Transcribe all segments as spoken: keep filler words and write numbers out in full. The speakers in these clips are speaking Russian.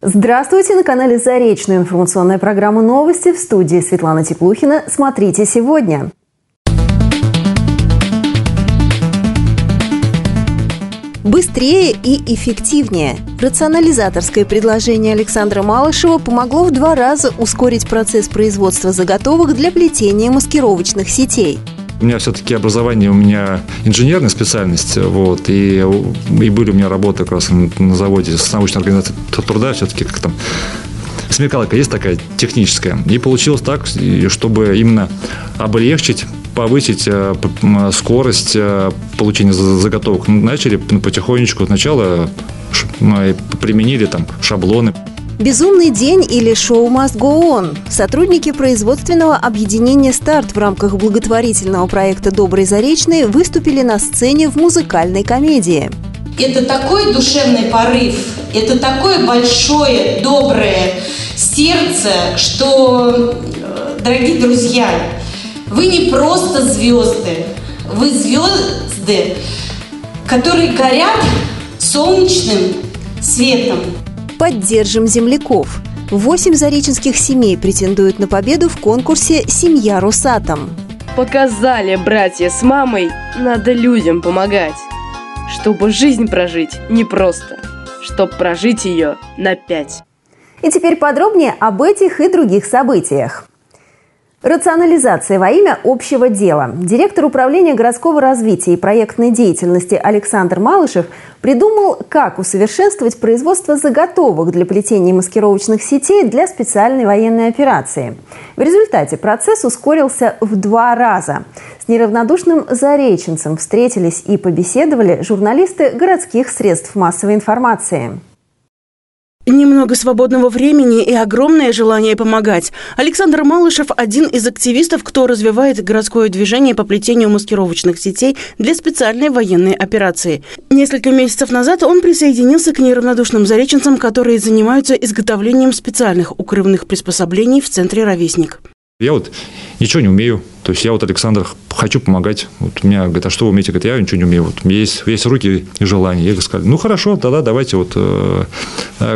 Здравствуйте! На канале Заречная информационная программа «Новости». В студии Светлана Теплухина. Смотрите сегодня. Быстрее и эффективнее. Рационализаторское предложение Александра Малышева помогло в два раза ускорить процесс производства заготовок для плетения маскировочных сетей. У меня все-таки образование, у меня инженерная специальность, вот, и, и были у меня работы как раз на заводе с научной организацией труда, все-таки как там смекалка есть такая техническая. И получилось так, чтобы именно облегчить, повысить скорость получения заготовок. Начали потихонечку, сначала применили там шаблоны. «Безумный день» или «Шоу must go on». Сотрудники производственного объединения «Старт» в рамках благотворительного проекта «Добрый Заречный» выступили на сцене в музыкальной комедии. Это такой душевный порыв, это такое большое, доброе сердце, что, дорогие друзья, вы не просто звезды, вы звезды, которые горят солнечным светом. Поддержим земляков. Восемь зареченских семей претендуют на победу в конкурсе «Семья Росатом». Показали братья с мамой, надо людям помогать. Чтобы жизнь прожить непросто, чтоб прожить ее на пять. И теперь подробнее об этих и других событиях. Рационализация во имя общего дела. Директор управления городского развития и проектной деятельности Александр Малышев придумал, как усовершенствовать производство заготовок для плетения маскировочных сетей для специальной военной операции. В результате процесс ускорился в два раза. С неравнодушным зареченцем встретились и побеседовали журналисты городских средств массовой информации. Немного свободного времени и огромное желание помогать. Александр Малышев – один из активистов, кто развивает городское движение по плетению маскировочных сетей для специальной военной операции. Несколько месяцев назад он присоединился к неравнодушным зареченцам, которые занимаются изготовлением специальных укрывных приспособлений в центре «Ровесник». Я вот ничего не умею. То есть я вот, Александр, хочу помогать. Вот у меня говорит, а что вы умеете? Говорит, я ничего не умею. Вот у меня есть, есть руки и желание. Я сказал, ну хорошо, тогда давайте вот э, э,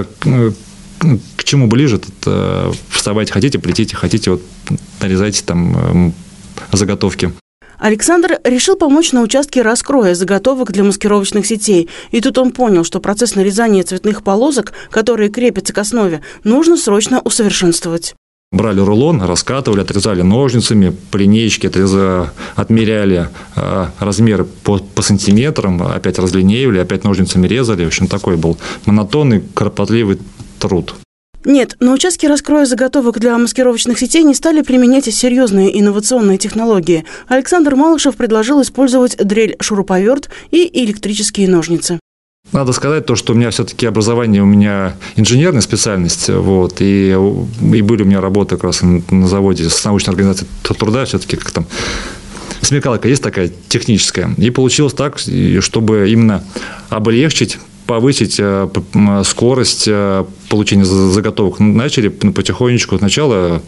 к чему ближе, э, вставайте, хотите, плетите, хотите, вот нарезайте там э, заготовки. Александр решил помочь на участке раскроя заготовок для маскировочных сетей. И тут он понял, что процесс нарезания цветных полосок, которые крепятся к основе, нужно срочно усовершенствовать. Брали рулон, раскатывали, отрезали ножницами, по линеечке отрезали, отмеряли э, размеры по, по сантиметрам, опять разлинеивали, опять ножницами резали. В общем, такой был монотонный, кропотливый труд. Нет, на участке раскроя заготовок для маскировочных сетей не стали применять серьезные инновационные технологии. Александр Малышев предложил использовать дрель-шуруповерт и электрические ножницы. Надо сказать то, что у меня все-таки образование, у меня инженерная специальность, вот, и, и были у меня работы как раз на заводе с научной организацией труда, все-таки как там смекалка есть такая техническая. И получилось так, чтобы именно облегчить, повысить скорость получения заготовок. Начали потихонечку сначала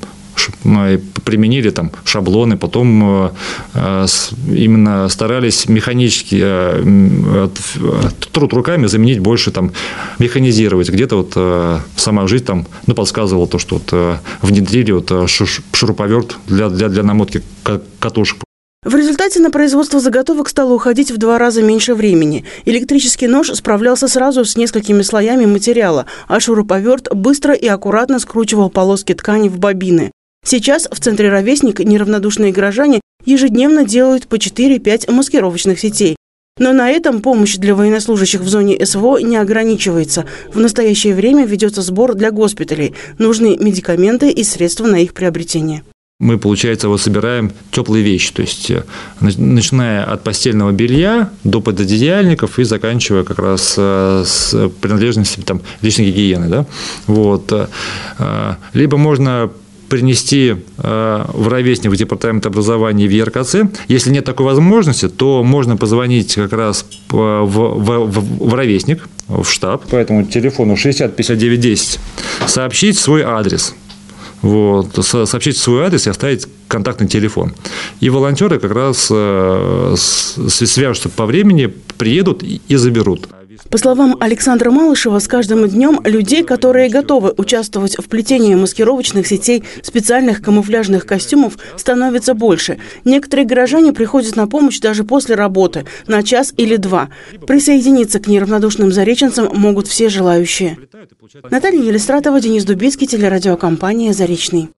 применили там шаблоны, потом э, именно старались механически э, труд руками заменить больше, там, механизировать. Где-то вот э, сама жизнь там, ну, подсказывала то, что вот, э, внедрили вот, шуруповерт для, для, для намотки катушек. В результате на производство заготовок стало уходить в два раза меньше времени. Электрический нож справлялся сразу с несколькими слоями материала, а шуруповерт быстро и аккуратно скручивал полоски ткани в бобины. Сейчас в центре «Ровесник» неравнодушные горожане ежедневно делают по четыре-пять маскировочных сетей. Но на этом помощь для военнослужащих в зоне СВО не ограничивается. В настоящее время ведется сбор для госпиталей. Нужны медикаменты и средства на их приобретение. Мы, получается, вот собираем теплые вещи, то есть начиная от постельного белья до пододеяльников и заканчивая как раз с принадлежностями там, личной гигиены. Да? Вот. Либо можно принести э, в Ровесник, в департамент образования в ЕРКЦ. Если нет такой возможности, то можно позвонить как раз в, в, в, в Ровесник, в штаб, по этому телефону шестьдесят пятьдесят девять десять, сообщить свой адрес. Вот, сообщить свой адрес и оставить контактный телефон. И волонтеры как раз э, свяжутся по времени, приедут и заберут. По словам Александра Малышева, с каждым днем людей, которые готовы участвовать в плетении маскировочных сетей, специальных камуфляжных костюмов, становится больше. Некоторые горожане приходят на помощь даже после работы, на час или два. Присоединиться к неравнодушным зареченцам могут все желающие. Наталья Елистратова, Денис Дубицкий, телерадиокомпания «Заречный».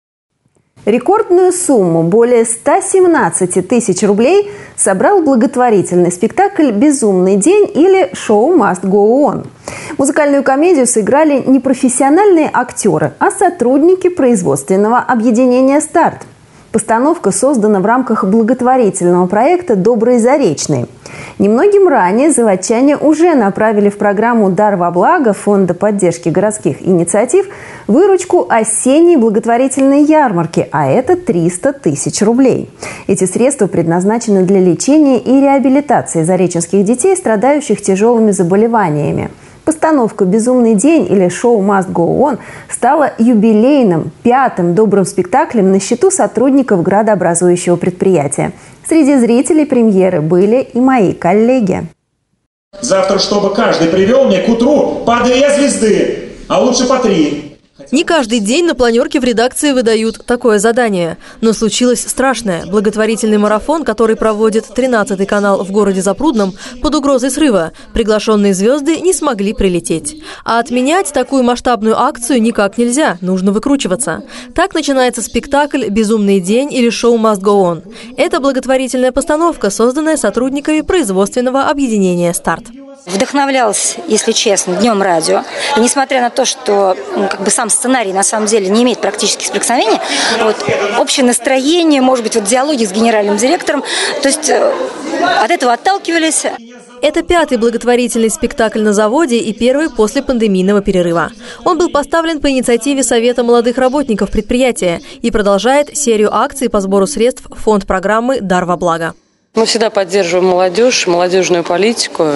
Рекордную сумму более ста семнадцати тысяч рублей собрал благотворительный спектакль «Безумный день» или «Шоу Must Go On». Музыкальную комедию сыграли не профессиональные актеры, а сотрудники производственного объединения «Старт». Постановка создана в рамках благотворительного проекта «Добрые Заречные». Немногим ранее заводчане уже направили в программу «Дар во благо» Фонда поддержки городских инициатив выручку осенней благотворительной ярмарки, а это триста тысяч рублей. Эти средства предназначены для лечения и реабилитации зареченских детей, страдающих тяжелыми заболеваниями. Постановка «Безумный день» или «Шоу Must Go On» стала юбилейным, пятым добрым спектаклем на счету сотрудников градообразующего предприятия. Среди зрителей премьеры были и мои коллеги. Завтра, чтобы каждый привел мне к утру по две звезды, а лучше по три. Не каждый день на планерке в редакции выдают такое задание. Но случилось страшное. Благотворительный марафон, который проводит тринадцатый канал в городе Запрудном, под угрозой срыва. Приглашенные звезды не смогли прилететь. А отменять такую масштабную акцию никак нельзя. Нужно выкручиваться. Так начинается спектакль «Безумный день» или «Шоу Must Go On». Это благотворительная постановка, созданная сотрудниками производственного объединения «Старт». Вдохновлялась, если честно, Днем радио. И несмотря на то, что ну, как бы сам сценарий на самом деле не имеет практически соприкосновения, вот, общее настроение, может быть, вот диалоги с генеральным директором, то есть э, от этого отталкивались. Это пятый благотворительный спектакль на заводе и первый после пандемийного перерыва. Он был поставлен по инициативе Совета молодых работников предприятия и продолжает серию акций по сбору средств в фонд программы «Дар во благо». Мы всегда поддерживаем молодежь, молодежную политику,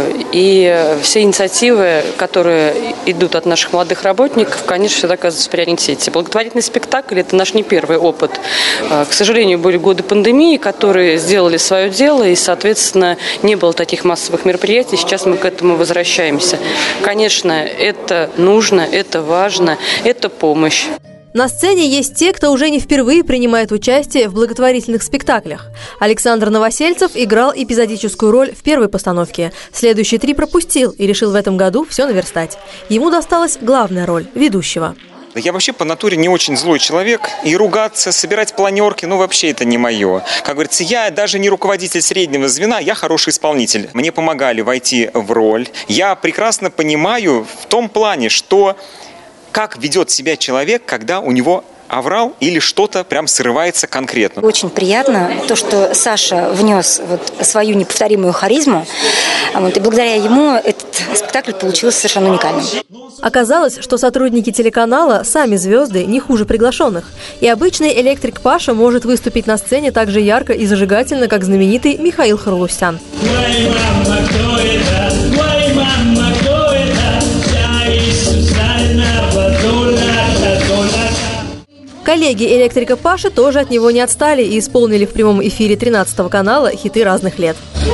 и все инициативы, которые идут от наших молодых работников, конечно, всегда оказываются в приоритете. Благотворительный спектакль – это наш не первый опыт. К сожалению, были годы пандемии, которые сделали свое дело, и, соответственно, не было таких массовых мероприятий. Сейчас мы к этому возвращаемся. Конечно, это нужно, это важно, это помощь. На сцене есть те, кто уже не впервые принимает участие в благотворительных спектаклях. Александр Новосельцев играл эпизодическую роль в первой постановке. Следующие три пропустил и решил в этом году все наверстать. Ему досталась главная роль – ведущего. Я вообще по натуре не очень злой человек, и ругаться, собирать планерки, ну вообще это не мое. Как говорится, я даже не руководитель среднего звена, я хороший исполнитель. Мне помогали войти в роль. Я прекрасно понимаю в том плане, что как ведет себя человек, когда у него аврал или что-то прям срывается конкретно. Очень приятно то, что Саша внес вот свою неповторимую харизму, вот, и благодаря ему этот спектакль получился совершенно уникальным. Оказалось, что сотрудники телеканала сами звезды не хуже приглашенных. И обычный электрик Паша может выступить на сцене так же ярко и зажигательно, как знаменитый Михаил Харлустян. Коллеги электрика Паши тоже от него не отстали и исполнили в прямом эфире тринадцатого канала хиты разных лет.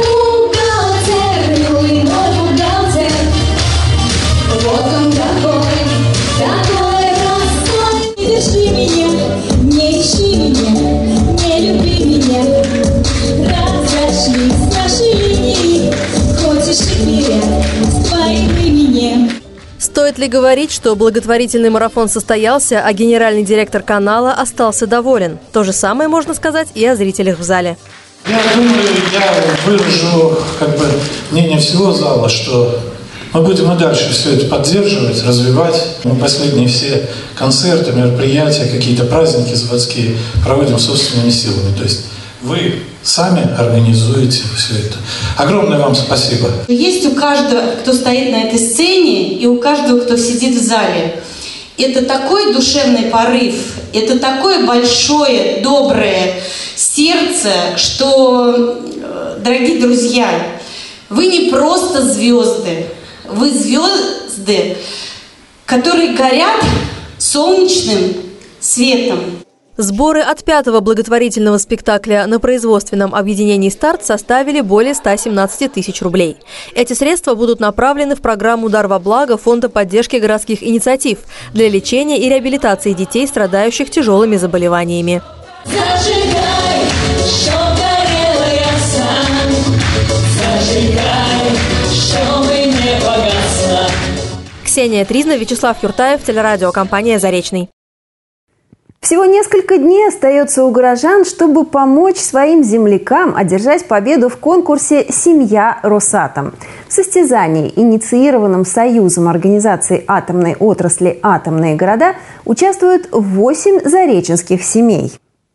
Стоит ли говорить, что благотворительный марафон состоялся, а генеральный директор канала остался доволен? То же самое можно сказать и о зрителях в зале. Я думаю, я выражу как бы мнение всего зала, что мы будем и дальше все это поддерживать, развивать. Мы последние все концерты, мероприятия, какие-то праздники заводские проводим собственными силами. То есть вы сами организуете все это. Огромное вам спасибо. Есть у каждого, кто стоит на этой сцене, и у каждого, кто сидит в зале. Это такой душевный порыв, это такое большое, доброе сердце, что, дорогие друзья, вы не просто звезды, вы звезды, которые горят солнечным светом. Сборы от пятого благотворительного спектакля на производственном объединении «Старт» составили более ста семнадцати тысяч рублей. Эти средства будут направлены в программу «Дар во благо» Фонда поддержки городских инициатив для лечения и реабилитации детей, страдающих тяжелыми заболеваниями. Зажигай, чтоб горела яса, зажигай, чтобы не погасла. Ксения Тризна, Вячеслав Юртаев, телерадиокомпания «Заречный». Всего несколько дней остается у горожан, чтобы помочь своим землякам одержать победу в конкурсе «Семья Росатом». В состязании, инициированном Союзом организаций атомной отрасли «Атомные города», участвуют восемь зареченских семей.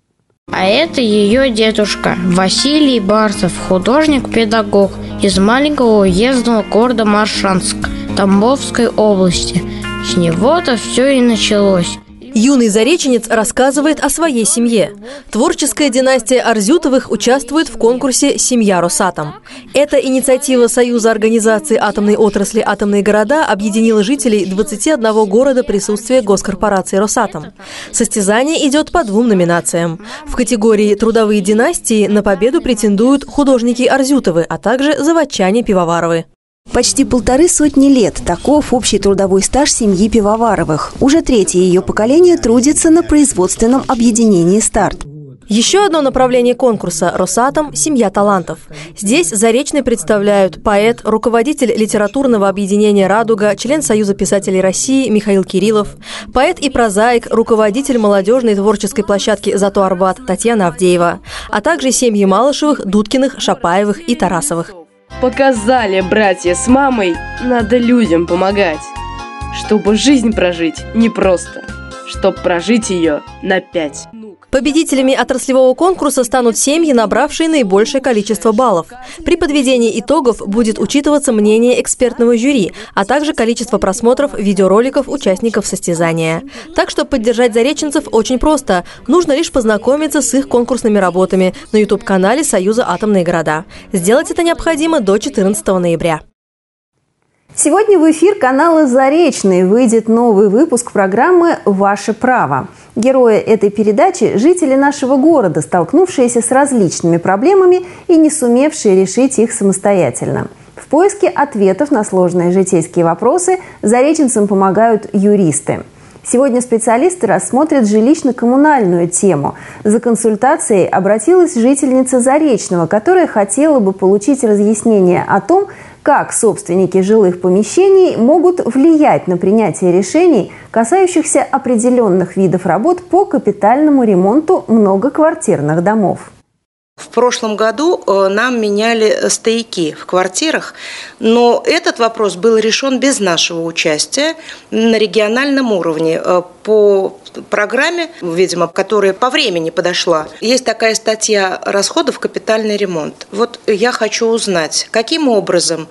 А это ее дедушка Василий Барсов, художник-педагог из маленького уездного города Моршанск Тамбовской области. С него-то все и началось. Юный зареченец рассказывает о своей семье. Творческая династия Арзютовых участвует в конкурсе «Семья Росатом». Эта инициатива Союза организаций атомной отрасли «Атомные города» объединила жителей двадцати одного города присутствия госкорпорации «Росатом». Состязание идет по двум номинациям. В категории «Трудовые династии» на победу претендуют художники Арзютовы, а также заводчане Пивоваровы. Почти полторы сотни лет – таков общий трудовой стаж семьи Пивоваровых. Уже третье ее поколение трудится на производственном объединении «Старт». Еще одно направление конкурса – «Росатом. Семья талантов». Здесь заречный представляют поэт, руководитель литературного объединения «Радуга», член Союза писателей России Михаил Кириллов, поэт и прозаик, руководитель молодежной творческой площадки «Зато Арбат» Татьяна Авдеева, а также семьи Малышевых, Дудкиных, Шапаевых и Тарасовых. Показали братья с мамой, надо людям помогать, чтобы жизнь прожить непросто, чтоб прожить ее на пять. Победителями отраслевого конкурса станут семьи, набравшие наибольшее количество баллов. При подведении итогов будет учитываться мнение экспертного жюри, а также количество просмотров видеороликов участников состязания. Так что поддержать зареченцев очень просто. Нужно лишь познакомиться с их конкурсными работами на ютуб-канале Союза «Атомные города». Сделать это необходимо до четырнадцатого ноября. Сегодня в эфир канала «Заречный» выйдет новый выпуск программы «Ваше право». Герои этой передачи – жители нашего города, столкнувшиеся с различными проблемами и не сумевшие решить их самостоятельно. В поиске ответов на сложные житейские вопросы зареченцам помогают юристы. Сегодня специалисты рассмотрят жилищно-коммунальную тему. За консультацией обратилась жительница Заречного, которая хотела бы получить разъяснение о том, как собственники жилых помещений могут влиять на принятие решений, касающихся определенных видов работ по капитальному ремонту многоквартирных домов. В прошлом году нам меняли стояки в квартирах, но этот вопрос был решен без нашего участия на региональном уровне по программе, видимо, которая по времени подошла. Есть такая статья расходов «Капитальный ремонт». Вот я хочу узнать, каким образом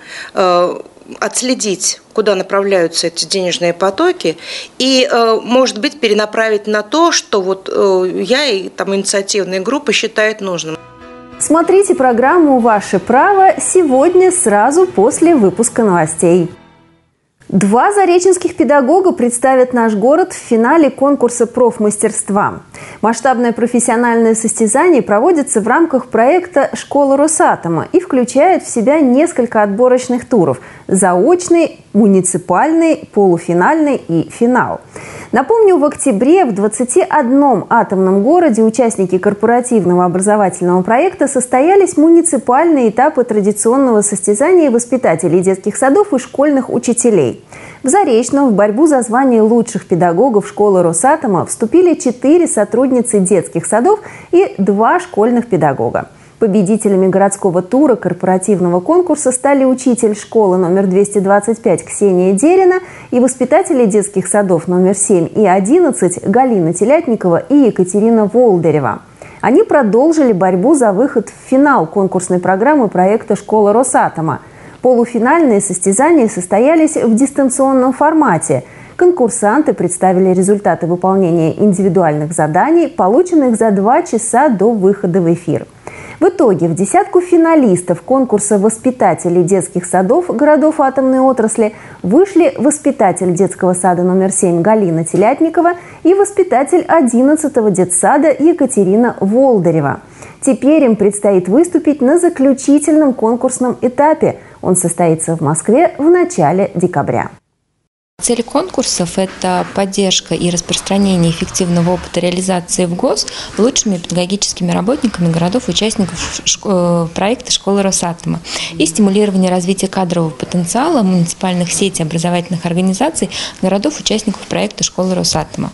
отследить, куда направляются эти денежные потоки, и, может быть, перенаправить на то, что вот я и там инициативные группы считают нужным. Смотрите программу «Ваше право» сегодня сразу после выпуска новостей. Два зареченских педагога представят наш город в финале конкурса профмастерства. Масштабное профессиональное состязание проводится в рамках проекта «Школа Росатома» и включает в себя несколько отборочных туров – заочный, муниципальный, полуфинальный и финал. Напомню, в октябре в двадцати одном атомном городе участники корпоративного образовательного проекта состоялись муниципальные этапы традиционного состязания воспитателей детских садов и школьных учителей. В Заречном в борьбу за звание лучших педагогов школы Росатома вступили четыре сотрудницы детских садов и два школьных педагога. Победителями городского тура корпоративного конкурса стали учитель школы номер двести двадцать пять Ксения Дерина и воспитатели детских садов номер семь и одиннадцать Галина Телятникова и Екатерина Волдырева. Они продолжили борьбу за выход в финал конкурсной программы проекта «Школа Росатома». Полуфинальные состязания состоялись в дистанционном формате. Конкурсанты представили результаты выполнения индивидуальных заданий, полученных за два часа до выхода в эфир. В итоге в десятку финалистов конкурса воспитателей детских садов городов атомной отрасли вышли воспитатель детского сада номер семь Галина Телятникова и воспитатель одиннадцатого детсада Екатерина Волдырева. Теперь им предстоит выступить на заключительном конкурсном этапе. Он состоится в Москве в начале декабря. Цель конкурсов – это поддержка и распространение эффективного опыта реализации в ГОС лучшими педагогическими работниками городов-участников проекта «Школы Росатома» и стимулирование развития кадрового потенциала муниципальных сетей образовательных организаций городов-участников проекта «Школы Росатома».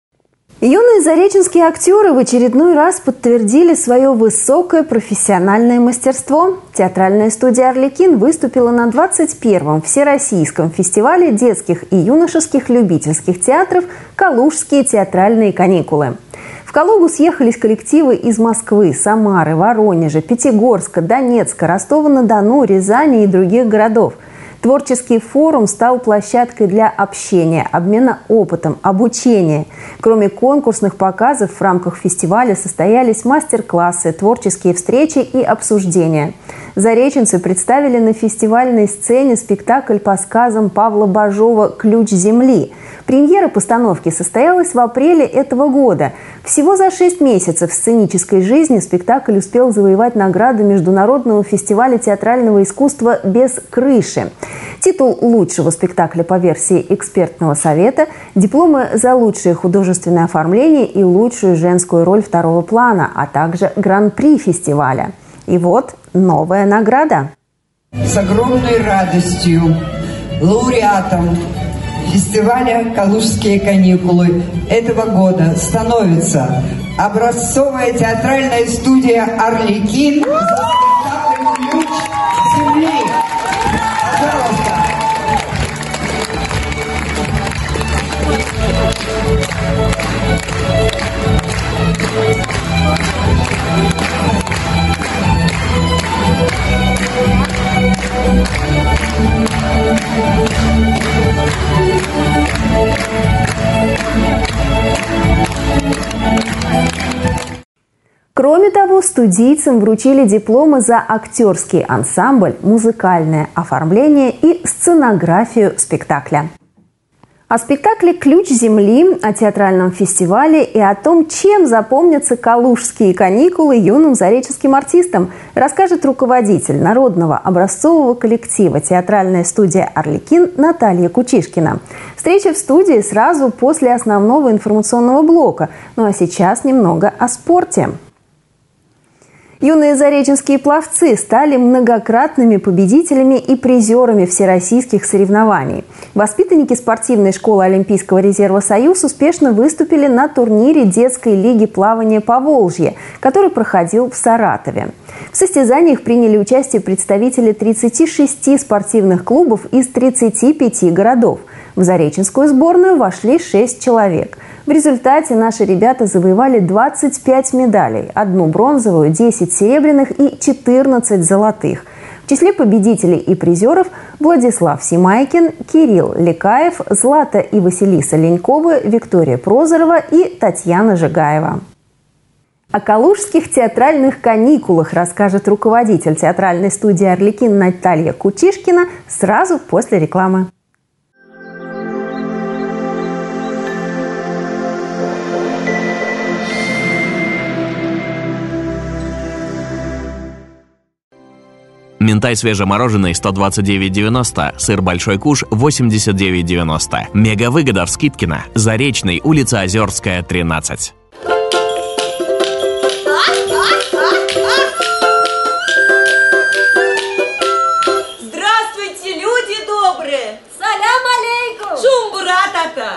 Юные зареченские актеры в очередной раз подтвердили свое высокое профессиональное мастерство. Театральная студия «Арлекин» выступила на двадцать первом Всероссийском фестивале детских и юношеских любительских театров «Калужские театральные каникулы». В Калугу съехались коллективы из Москвы, Самары, Воронежа, Пятигорска, Донецка, Ростова-на-Дону, Рязани и других городов. Творческий форум стал площадкой для общения, обмена опытом, обучения. Кроме конкурсных показов, в рамках фестиваля состоялись мастер-классы, творческие встречи и обсуждения. Зареченцы представили на фестивальной сцене спектакль по сказам Павла Бажова «Ключ земли». Премьера постановки состоялась в апреле этого года. Всего за шесть месяцев сценической жизни спектакль успел завоевать награду Международного фестиваля театрального искусства «Без крыши». Титул лучшего спектакля по версии экспертного совета, дипломы за лучшее художественное оформление и лучшую женскую роль второго плана, а также гран-при фестиваля. И вот новая награда. С огромной радостью лауреатом фестиваля «Калужские каникулы» этого года становится образцовая театральная студия «Арлекин» за спектакль «Ключ земли». Пожалуйста. Кроме того, студийцам вручили дипломы за актерский ансамбль, музыкальное оформление и сценографию спектакля. О спектакле «Ключ земли», о театральном фестивале и о том, чем запомнятся калужские каникулы юным зареченским артистам, расскажет руководитель народного образцового коллектива театральная студия «Арлекин» Наталья Кучишкина. Встреча в студии сразу после основного информационного блока. Ну а сейчас немного о спорте. Юные зареченские пловцы стали многократными победителями и призерами всероссийских соревнований. Воспитанники спортивной школы Олимпийского резерва «Союз» успешно выступили на турнире детской лиги плавания «Поволжье», который проходил в Саратове. В состязаниях приняли участие представители тридцати шести спортивных клубов из тридцати пяти городов. В зареченскую сборную вошли шесть человек. В результате наши ребята завоевали двадцать пять медалей, одну бронзовую, десять серебряных и четырнадцать золотых. В числе победителей и призеров Владислав Симайкин, Кирилл Лекаев, Злата и Василиса Леньковы, Виктория Прозорова и Татьяна Жигаева. О калужских театральных каникулах расскажет руководитель театральной студии «Арлекин» Наталья Кучишкина сразу после рекламы. Минтай свежемороженый сто двадцать девять девяносто, сыр Большой Куш восемьдесят девять девяносто. Мега выгода в Скидкино. Заречный, улица Озерская, тринадцать. Здравствуйте, люди добрые! Салям алейкум! Шумбура-та-та!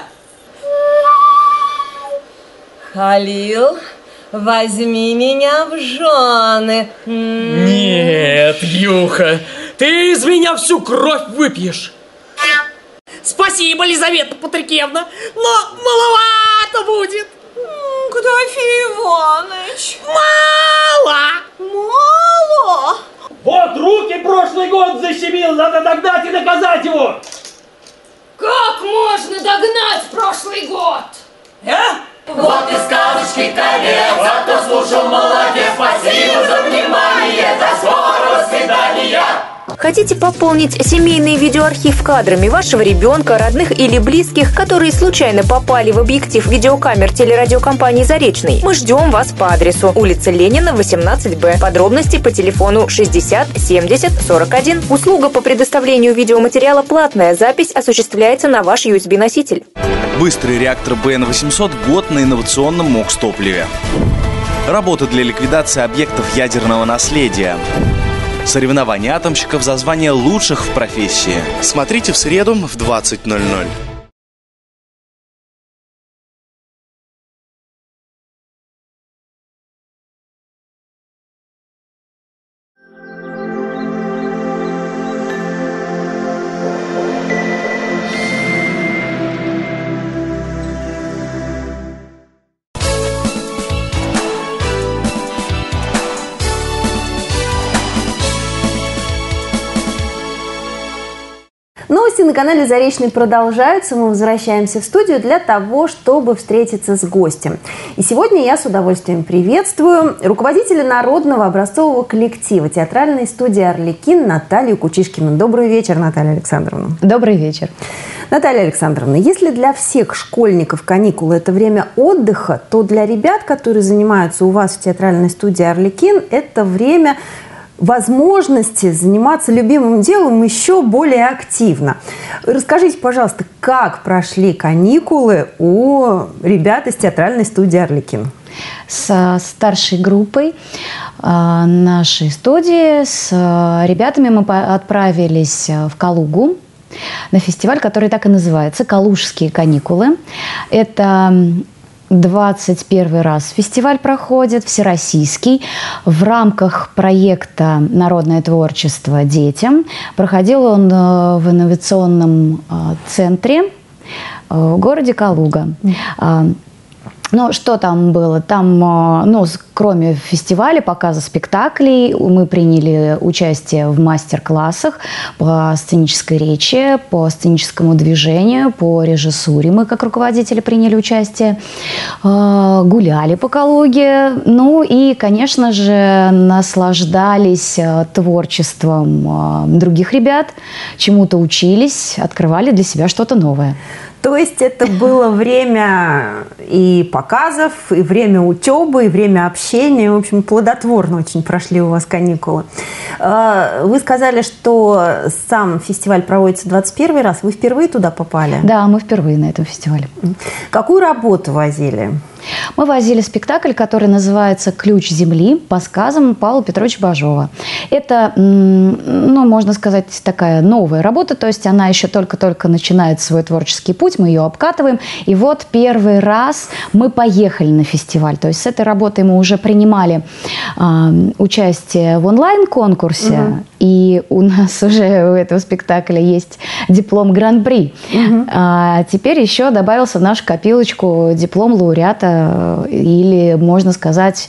Халил, возьми меня в жены. Нет, Юха, ты из меня всю кровь выпьешь. Спасибо, Лизавета Патрикевна, но маловато будет. Котофей Иваныч. Мало. Мало? Вот руки прошлый год защемил, надо догнать и наказать его. Как можно догнать прошлый год? А? Вот и сказочки конец, а кто слушал, молодец. Спасибо за внимание, до скорого свидания. Хотите пополнить семейный видеоархив кадрами вашего ребенка, родных или близких, которые случайно попали в объектив видеокамер телерадиокомпании «Заречный»? Мы ждем вас по адресу улица Ленина, восемнадцать Б. Подробности по телефону шестьдесят семьдесят сорок один. Услуга по предоставлению видеоматериала платная. Запись осуществляется на ваш ю эс би-носитель. Быстрый реактор Б Н восемьсот год на инновационном МОКС-топливе. Работа для ликвидации объектов ядерного наследия. Соревнования атомщиков за звание лучших в профессии. Смотрите в среду в двадцать ноль ноль. Новости на канале «Заречный» продолжаются. Мы возвращаемся в студию для того, чтобы встретиться с гостем. И сегодня я с удовольствием приветствую руководителя народного образцового коллектива театральной студии «Арлекин» Наталью Кучишкину. Добрый вечер, Наталья Александровна. Добрый вечер. Наталья Александровна, если для всех школьников каникулы – это время отдыха, то для ребят, которые занимаются у вас в театральной студии «Арлекин», это время возможности заниматься любимым делом еще более активно. Расскажите, пожалуйста, как прошли каникулы у ребят из театральной студии «Арлекин»? С старшей группой э, нашей студии, с э, ребятами мы отправились в Калугу на фестиваль, который так и называется «Калужские каникулы». Это двадцать первый раз фестиваль проходит, всероссийский. В рамках проекта «Народное творчество детям». Проходил он в инновационном центре в городе Калуга. Ну, что там было? Там, ну, кроме фестиваля, показа спектаклей, мы приняли участие в мастер-классах по сценической речи, по сценическому движению, по режиссуре. Мы, как руководители, приняли участие. Гуляли по Калуге. Ну и, конечно же, наслаждались творчеством других ребят, чему-то учились, открывали для себя что-то новое. То есть это было время и показов, и время учебы, и время общения. В общем, плодотворно очень прошли у вас каникулы. Вы сказали, что сам фестиваль проводится двадцать первый раз. Вы впервые туда попали? Да, мы впервые на этом фестивале. Какую работу возили? Мы возили спектакль, который называется «Ключ земли» по сказам Павла Петровича Бажова. Это, ну, можно сказать, такая новая работа, то есть она еще только-только начинает свой творческий путь, мы ее обкатываем. И вот первый раз мы поехали на фестиваль. То есть с этой работой мы уже принимали э, участие в онлайн-конкурсе, угу. И у нас уже у этого спектакля есть диплом Гран-при. Угу. А теперь еще добавился в нашу копилочку диплом лауреата, или, можно сказать,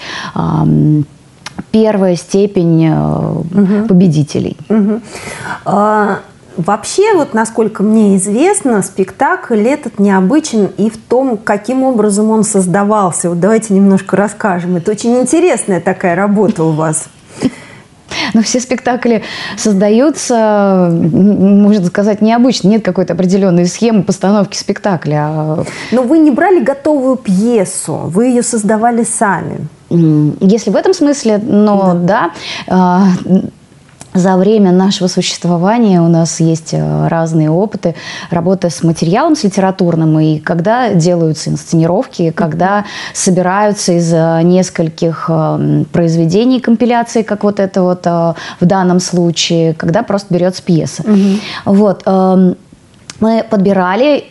первая степень угу. победителей. Угу. А, вообще, вот насколько мне известно, спектакль этот необычен и в том, каким образом он создавался. Вот давайте немножко расскажем. Это очень интересная такая работа у вас. Но все спектакли создаются, можно сказать, необычно. Нет какой-то определенной схемы постановки спектакля. Но вы не брали готовую пьесу, вы ее создавали сами. Если в этом смысле, но да. да За время нашего существования у нас есть разные опыты работы с материалом, с литературным, и когда делаются инсценировки, когда собираются из нескольких произведений компиляции, как вот это вот в данном случае, когда просто берется пьеса. Mm-hmm. Вот. Мы подбирали,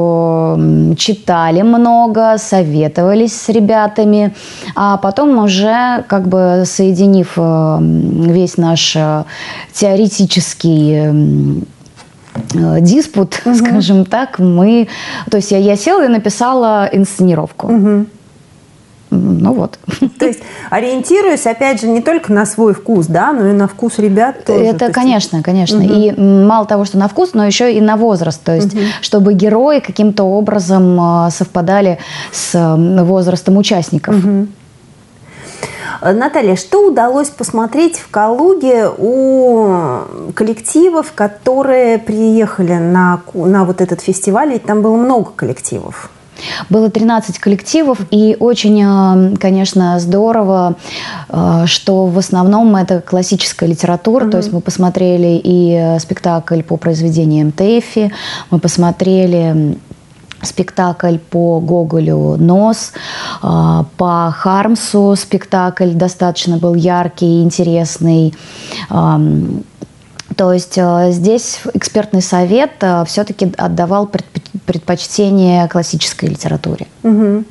читали много, советовались с ребятами, а потом уже, как бы соединив весь наш теоретический диспут, угу. скажем так, мы... То есть я, я села и написала инсценировку. Угу. Ну вот. То есть ориентируясь, опять же, не только на свой вкус, да, но и на вкус ребят тоже. Это, есть... конечно, конечно. Угу. И мало того, что на вкус, но еще и на возраст. То есть, угу. чтобы герои каким-то образом совпадали с возрастом участников. Угу. Наталья, что удалось посмотреть в Калуге у коллективов, которые приехали на, на вот этот фестиваль? Ведь там было много коллективов. Было тринадцать коллективов, и очень, конечно, здорово, что в основном это классическая литература, mm-hmm. то есть мы посмотрели и спектакль по произведениям Тэффи, мы посмотрели спектакль по Гоголю «Нос», по Хармсу спектакль достаточно был яркий, интересный. То есть здесь экспертный совет все-таки отдавал предпочтение классической литературе. Угу.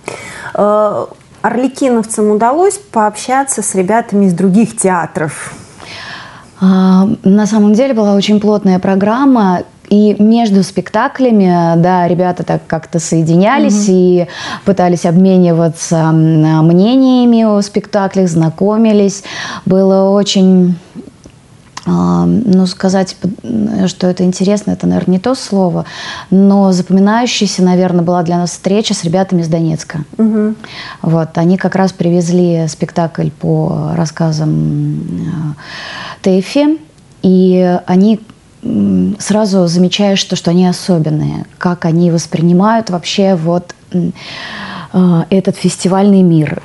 Арлекиновцам удалось пообщаться с ребятами из других театров? На самом деле была очень плотная программа. И между спектаклями, да, ребята так как-то соединялись угу. и пытались обмениваться мнениями о спектаклях, знакомились. Было очень... Ну, сказать, что это интересно, это, наверное, не то слово, но запоминающейся, наверное, была для нас встреча с ребятами из Донецка. Угу. Вот, они как раз привезли спектакль по рассказам Тэффи, и они сразу замечают, что, что они особенные, как они воспринимают вообще вот этот фестивальный мир.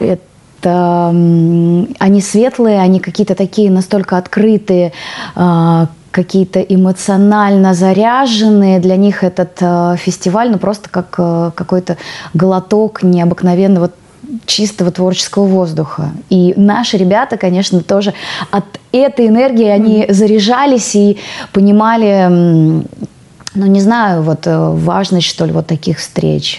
Они светлые, они какие-то такие настолько открытые, какие-то эмоционально заряженные. Для них этот фестиваль, ну, просто как какой-то глоток необыкновенного чистого творческого воздуха. И наши ребята, конечно, тоже от этой энергии они заряжались и понимали, ну, не знаю, вот важность, что ли, вот таких встреч.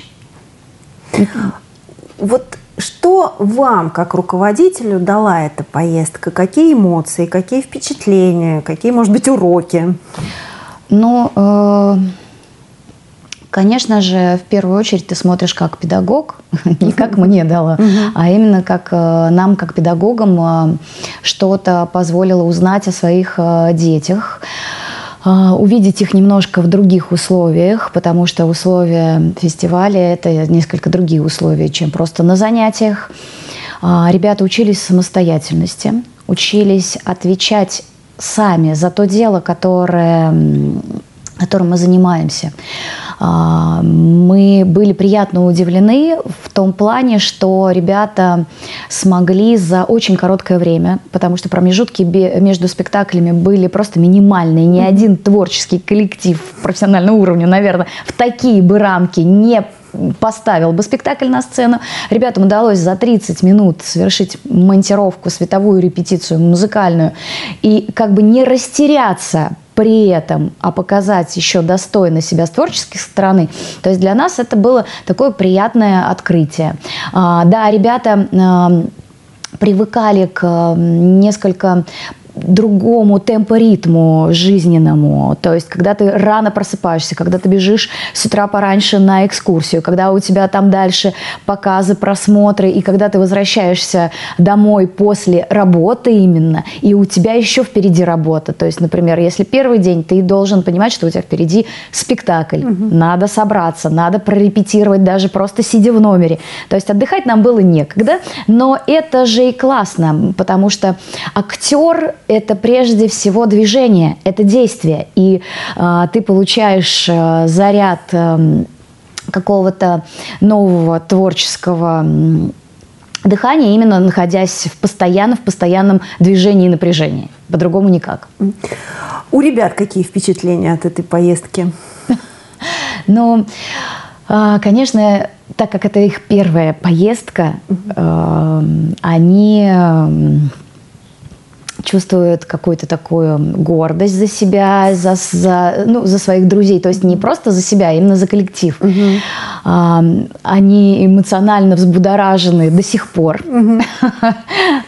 Вот что вам, как руководителю, дала эта поездка? Какие эмоции, какие впечатления, какие, может быть, уроки? Ну, э, конечно же, в первую очередь ты смотришь как педагог, не как мне дала, а именно как нам, как педагогам, что-то позволило узнать о своих детях, увидеть их немножко в других условиях, потому что условия фестиваля – это несколько другие условия, чем просто на занятиях. Ребята учились самостоятельности, учились отвечать сами за то дело, которое, которым мы занимаемся. Мы были приятно удивлены в том плане, что ребята смогли за очень короткое время, потому что промежутки между спектаклями были просто минимальные. Ни один творческий коллектив профессионального уровня, наверное, в такие бы рамки не поставил бы спектакль на сцену. Ребятам удалось за тридцать минут совершить монтировку, световую репетицию, музыкальную, и как бы не растеряться при этом, а показать еще достойно себя с творческой стороны. То есть для нас это было такое приятное открытие. А, да, ребята а, привыкали к несколько другому темпоритму жизненному. То есть, когда ты рано просыпаешься, когда ты бежишь с утра пораньше на экскурсию, когда у тебя там дальше показы, просмотры, и когда ты возвращаешься домой после работы именно, и у тебя еще впереди работа. То есть, например, если первый день, ты должен понимать, что у тебя впереди спектакль. Угу. Надо собраться, надо прорепетировать даже просто сидя в номере. То есть, отдыхать нам было некогда, но это же и классно, потому что актер – это прежде всего движение, это действие. И э, ты получаешь э, заряд э, какого-то нового творческого э, дыхания, именно находясь в постоянно, в постоянном движении и напряжении. По-другому никак. У ребят какие впечатления от этой поездки? Ну, э, конечно, так как это их первая поездка, э, они... Э, чувствуют какую-то такую гордость за себя, за, за, ну, за своих друзей. То есть не просто за себя, а именно за коллектив. Uh-huh. а, они эмоционально взбудоражены до сих пор. Uh-huh.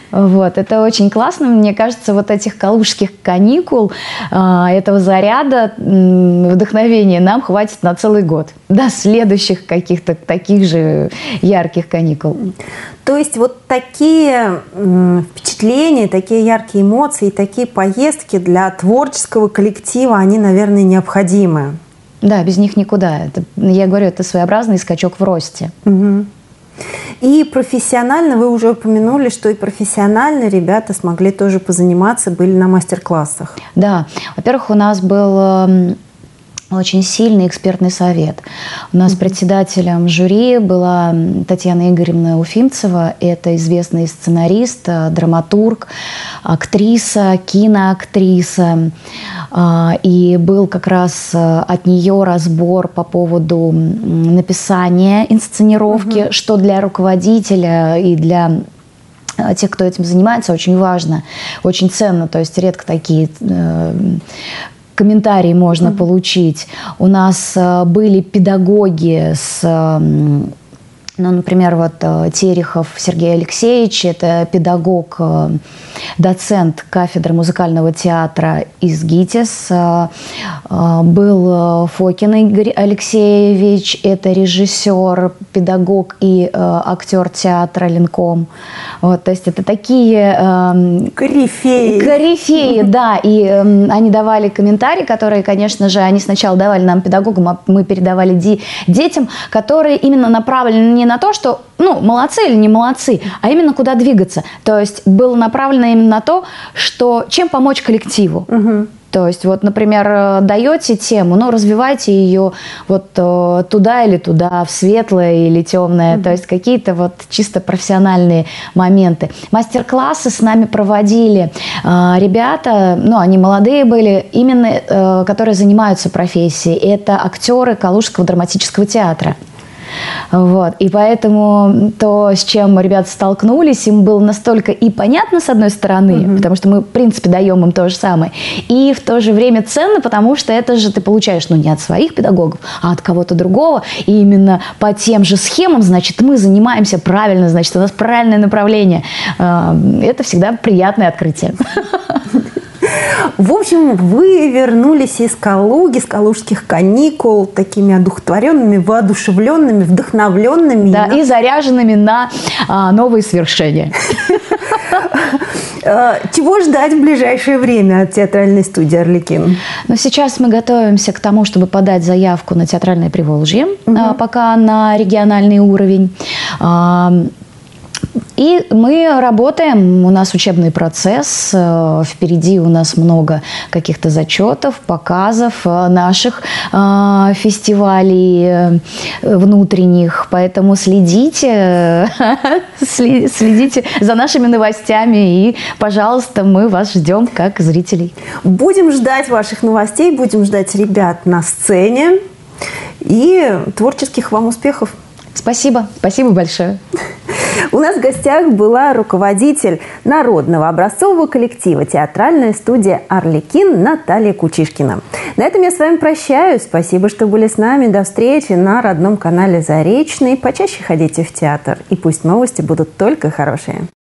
Вот, это очень классно. Мне кажется, вот этих калужских каникул, этого заряда вдохновения нам хватит на целый год. До следующих каких-то таких же ярких каникул. То есть вот такие впечатления, такие яркие эмоции, такие поездки для творческого коллектива, они, наверное, необходимы. Да, без них никуда. Это, я говорю, это своеобразный скачок в росте. Угу. И профессионально, вы уже упомянули, что и профессионально ребята смогли тоже позаниматься, были на мастер-классах. Да, во-первых, у нас был очень сильный экспертный совет. У нас mm-hmm. председателем жюри была Татьяна Игоревна Уфимцева. Это известный сценарист, драматург, актриса, киноактриса. И был как раз от нее разбор по поводу написания инсценировки, mm-hmm. что для руководителя и для тех, кто этим занимается, очень важно, очень ценно. То есть редко такие комментарии можно mm-hmm. получить. У нас э, были педагоги с, э, ну, например, вот э, Терехов Сергей Алексеевич, это педагог, э, доцент кафедры музыкального театра из ГИТИС. Э, э, был э, Фокин Игорь Алексеевич, это режиссер, педагог и э, актер театра Ленком. Вот, то есть это такие... Э, корифеи. Корифеи, да. И э, они давали комментарии, которые, конечно же, они сначала давали нам, педагогам, а мы передавали ди- детям, которые именно направлены не на то, что, ну, молодцы или не молодцы, а именно куда двигаться. То есть было направлено именно на то, что чем помочь коллективу. Угу. То есть, вот, например, даете тему, ну, развивайте ее вот туда или туда, в светлое или темное, mm-hmm. то есть какие-то вот чисто профессиональные моменты. Мастер-классы с нами проводили э, ребята, ну, они молодые были, именно э, которые занимаются профессией. Это актеры Калужского драматического театра. Вот. И поэтому то, с чем ребята столкнулись, им было настолько и понятно, с одной стороны, mm-hmm. потому что мы, в принципе, даем им то же самое, и в то же время ценно, потому что это же ты получаешь, ну, не от своих педагогов, а от кого-то другого, и именно по тем же схемам, значит, мы занимаемся правильно, значит, у нас правильное направление. Это всегда приятное открытие. В общем, вы вернулись из Калуги, с калужских каникул, такими одухотворенными, воодушевленными, вдохновленными. Да, и заряженными на а, новые свершения. Чего ждать в ближайшее время от театральной студии «Арлекин»? Ну, сейчас мы готовимся к тому, чтобы подать заявку на театральное Приволжье, угу. пока на региональный уровень. И мы работаем, у нас учебный процесс, впереди у нас много каких-то зачетов, показов наших фестивалей внутренних, поэтому следите, следите за нашими новостями и, пожалуйста, мы вас ждем как зрителей. Будем ждать ваших новостей, будем ждать ребят на сцене и творческих вам успехов. Спасибо, спасибо большое. У нас в гостях была руководитель народного образцового коллектива театральная студия «Арлекин» Наталья Кучишкина. На этом я с вами прощаюсь. Спасибо, что были с нами. До встречи на родном канале «Заречный». Почаще ходите в театр. И пусть новости будут только хорошие.